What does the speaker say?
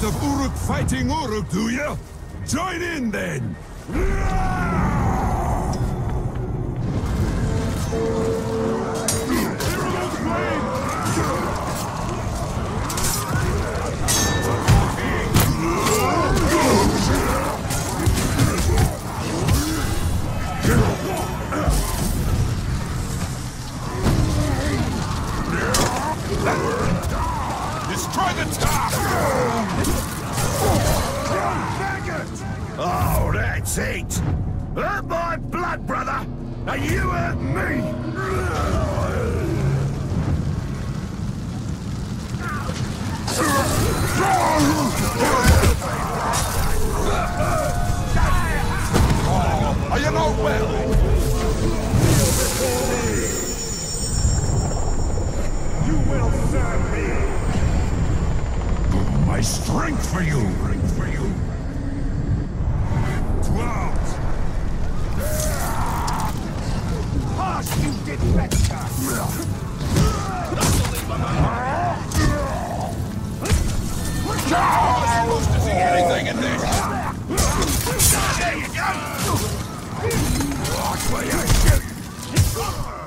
heard of Uruk fighting Uruk, do you? Join in then! Destroy the top! Oh, that's it! Earn my blood, brother! And you earn me! Are you not well? You will serve me! My strength for you! Strength for you! 12! Harsh, you did better! Supposed to see anything in this! There you go! Watch where you shoot!